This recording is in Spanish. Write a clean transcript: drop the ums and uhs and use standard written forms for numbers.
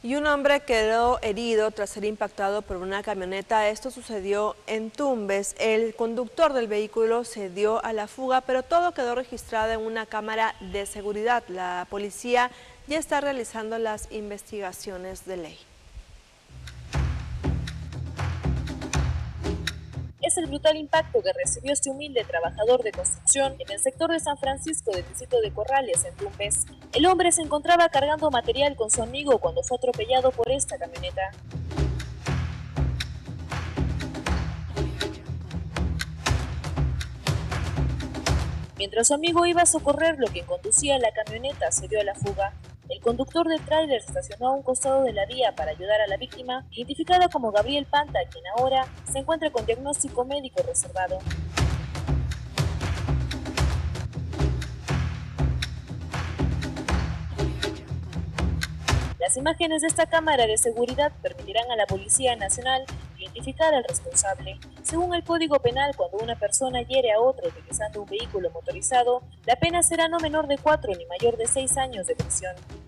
Y un hombre quedó herido tras ser impactado por una camioneta. Esto sucedió en Tumbes. El conductor del vehículo se dio a la fuga, pero todo quedó registrado en una cámara de seguridad. La policía ya está realizando las investigaciones de ley. Es el brutal impacto que recibió este humilde trabajador de construcción en el sector de San Francisco del distrito de Corrales, en Tumbes. El hombre se encontraba cargando material con su amigo cuando fue atropellado por esta camioneta. Mientras su amigo iba a socorrerlo, quien conducía la camioneta se dio a la fuga. El conductor del tráiler se estacionó a un costado de la vía para ayudar a la víctima, identificada como Gabriel Panta, quien ahora se encuentra con diagnóstico médico reservado. Las imágenes de esta cámara de seguridad permitirán a la Policía Nacional identificar al responsable. Según el Código Penal, cuando una persona hiere a otro utilizando un vehículo motorizado, la pena será no menor de 4 ni mayor de 6 años de prisión.